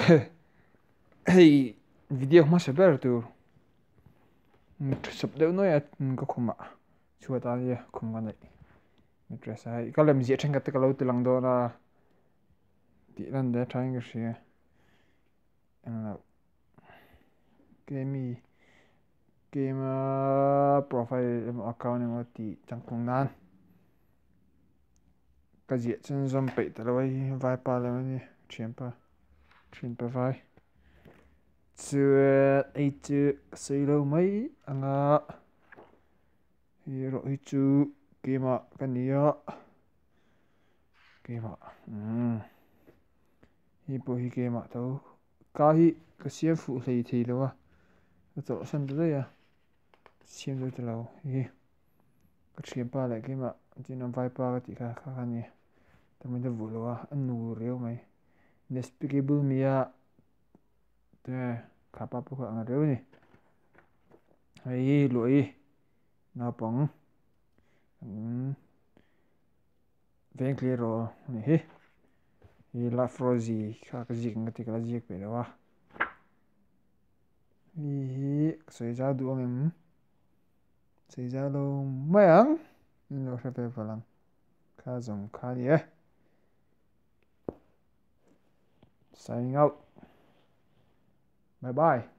Hey, video mà sẽ bé tu, sắp đến nói có không mà, chua ta đi không cái này, mình dress hay, cái làm gì trên cái lâu từ lần đó là, đi lần đó trying cái gì, anh là game game profile account này mà đi chẳng cùng nan, cái gì trên zoom bị từ lâu vài pa là mấy chuyện pa vài, chưa ấy chưa xây lâu mấy anh à, rồi chú game cái này á. Game hi po hi game to ka hi ka siam fu hlei thei lo a ka chaw san de ya siam lo te lo hi ka thiam pa le game tin am vai pa ka ti kha kha ni ta min de vu lo a an nu reu mai despicable me a te kha pa pu ka ang reu ni ai lo i na pong ven clear ro ni hi la frozy kha ka zik nga ti ka zik pe lo a hi soi za du ngem soi za lo mayang lo hre pe valang kha zong kha ni signing out bye bye